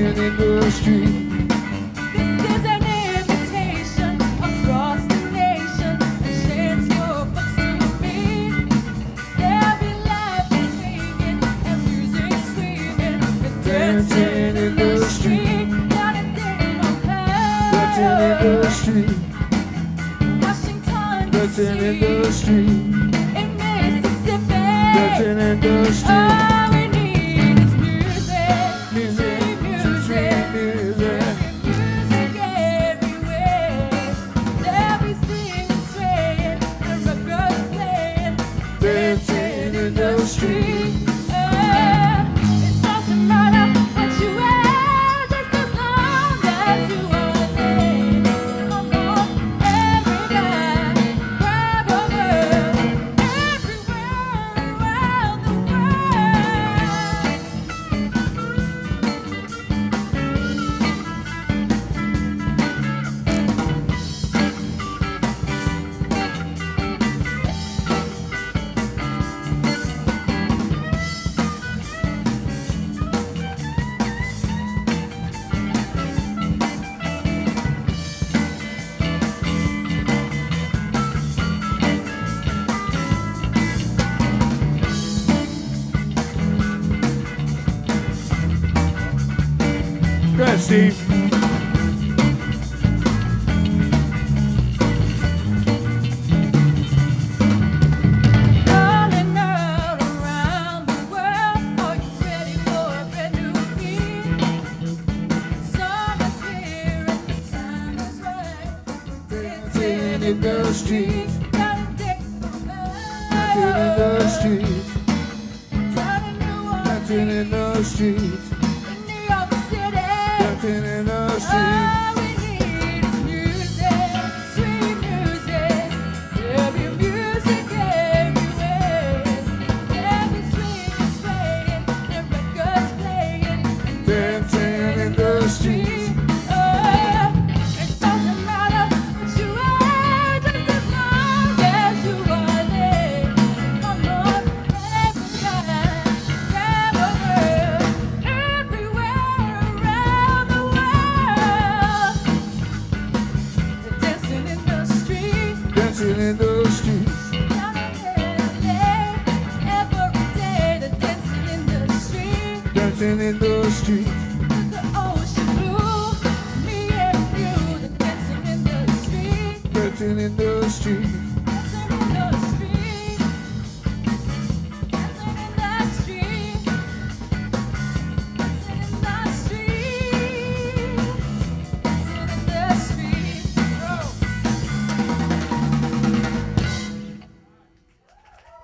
dancing in the street. This is an invitation across the nation. A chance your folks to meet. There'll be laughter, singing, and music sweeping, and dancing in the street. Down in Dancing in the street. Washington, Dancing in the street. in Mississippi. Dancing in the street. All we need is music, Music, sweet music, music. music everywhere. They'll be singing, swaying, and records playing, Dancing in the street. It doesn't matter what you wear, just as long as you are there. Come on, everybody, grab a girl, everywhere around the Go ahead, Steve. Calling out around the world, are you ready for a brand new beat? Summer's here and the time is right. Dancing in the street. Gotta take the Dancing in the street. Down in New Orleans, Dancing in the street. in New York City. Dancing in the street. All we need is music, sweet music. There'll be music everywhere. There'll be swinging, swaying, and records playing, and Dancing in the street. It doesn't matter what you wear, just as long as you are there. Come on, everybody, grab a girl, everywhere around the world. Dancing in the street, Dancing in the street. down in LA, every day. They're dancing in the street. Dancing in the street. With the ocean blue, me and you, they're dancing in the street. Dancing in the street.